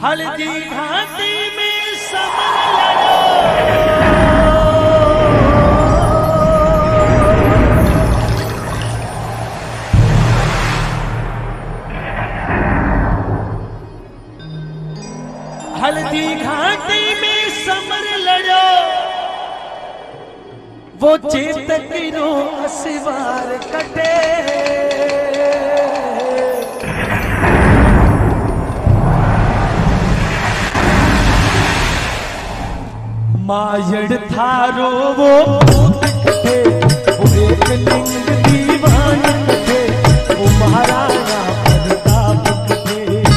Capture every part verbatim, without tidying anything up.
हल्दी घाटी में समर लड़ो, हल्दी घाटी में समर लड़ो, वो चेतकिनो सिवार कटे। मायड़ थारो वो भूत कटे, वो एक लिंग दीवान कटे, वो महाराणा प्रताप कटे।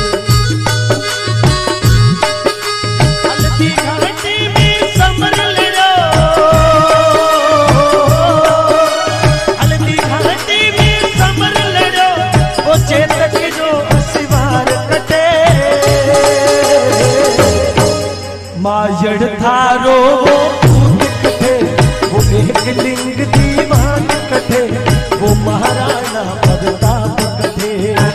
हल्दी घाटी में समर लड़ो, हल्दी घाटी में समर लड़ो, वो चेतक जो सिवार कटे। मायड़ थारो वो भूत कटे, वो एक लिंग दीवान कटे, वो महाराणा प्रताप कटे।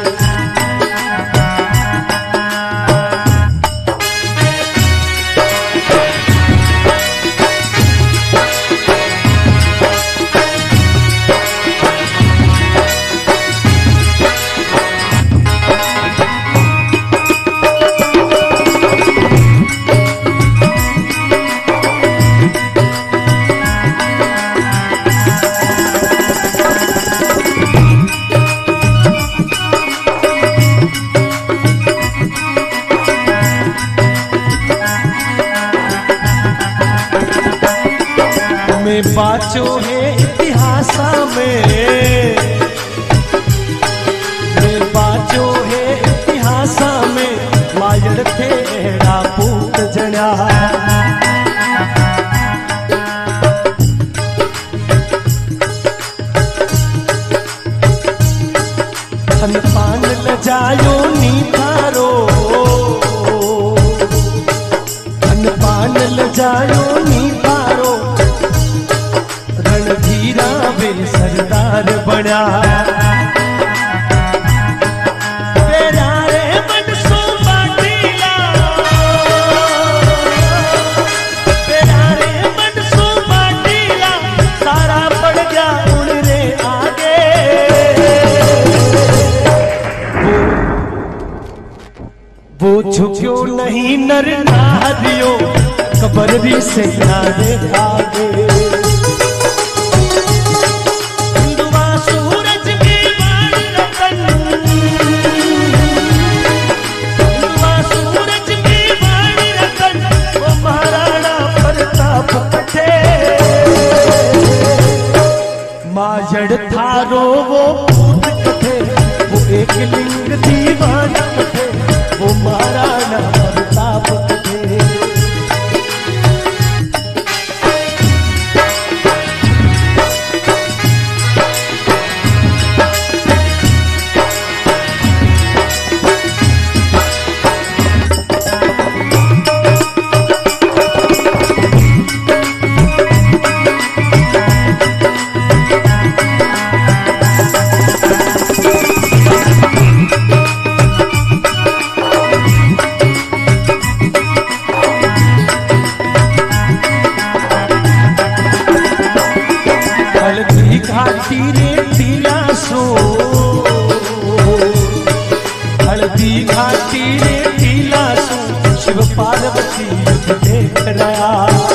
बाचो है इतिहास में, मैं बाचो है इतिहास में, मायड़ थे एड़ा पूत जड़ा। धन पान लजायो नी थारो, धन पान लजायो नी थारो, रणधीरा वे सरदार बना। तेरा रे मन सो बाटीला, तेरा रे मन सो बाटीला, सारा पड़ गया उन रे आगे। वो वो झुक्यो नहीं नर नारियो, कबर भी से नारे आगे। मायड़ थारो वो भूत कटे, वो एक लिंग दीवान कटे, वो महाराणा प्रताप कटे। घाटी रे टीला सो, हल्दी घाटी रे टीला सो, शिव पार्वती देख रहा।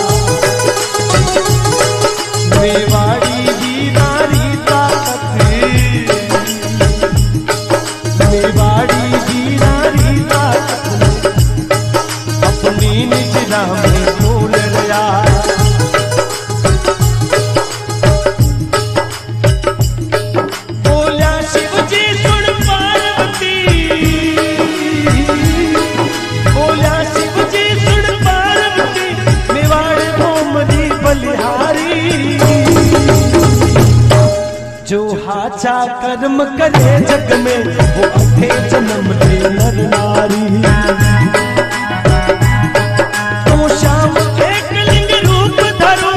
मेवाड़ी की नारी ताकत, मेवाड़ी की नारी ताकत, अपनी निज नाम बोल रहा। जो हाचा कर्म करे जग में, वो अठे जन्म ले नर नारी। तो शाम एक लिंग रूप धरो,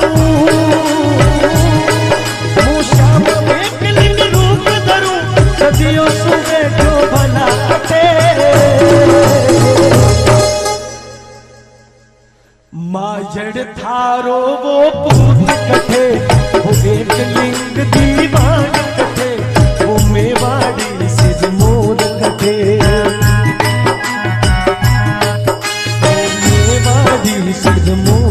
तो शाम एक लिंग रूप धरो, सदियों सुबह को भला कटे। जड़ थारो वो पूत कथे, वो एक लिंग दीवान कथे, वो मेवाड़ी सिज मोर कथे, वो मेवाड़ी सिज मोर